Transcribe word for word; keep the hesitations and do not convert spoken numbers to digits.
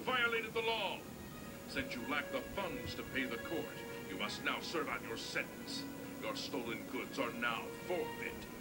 violated the law. Since you lack the funds to pay the court, you must now serve out your sentence. Your stolen goods are now forfeit.